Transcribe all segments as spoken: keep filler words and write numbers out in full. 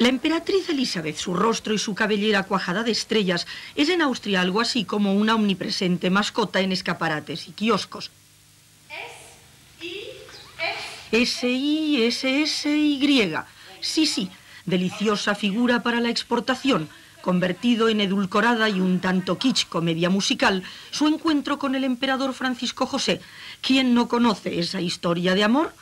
La emperatriz Elizabeth, su rostro y su cabellera cuajada de estrellas, es en Austria algo así como una omnipresente mascota en escaparates y kioscos. S I S S Y. Sí, sí, deliciosa figura para la exportación. Convertido en edulcorada y un tanto kitsch comedia musical, su encuentro con el emperador Francisco José. ¿Quién no conoce esa historia de amor?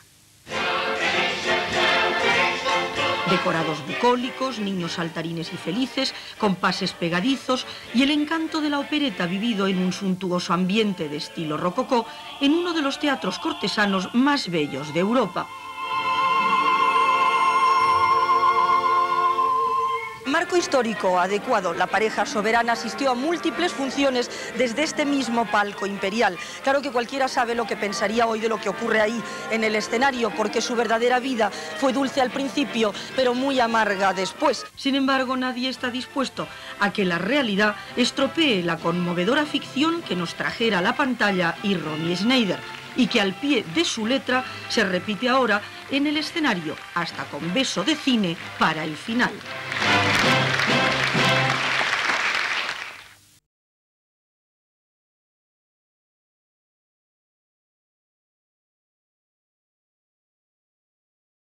Decorados bucólicos, niños saltarines y felices, compases pegadizos y el encanto de la opereta vivido en un suntuoso ambiente de estilo rococó en uno de los teatros cortesanos más bellos de Europa. Marco histórico adecuado. La pareja soberana asistió a múltiples funciones desde este mismo palco imperial. Claro que cualquiera sabe lo que pensaría hoy de lo que ocurre ahí en el escenario, porque su verdadera vida fue dulce al principio, pero muy amarga después. Sin embargo, nadie está dispuesto a que la realidad estropee la conmovedora ficción que nos trajera a la pantalla y Romy Schneider, y que al pie de su letra se repite ahora en el escenario, hasta con beso de cine para el final.